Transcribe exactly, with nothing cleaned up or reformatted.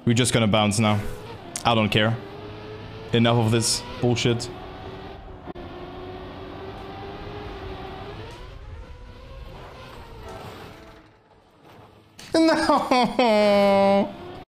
We're just gonna bounce now. I don't care. Enough of this bullshit. No!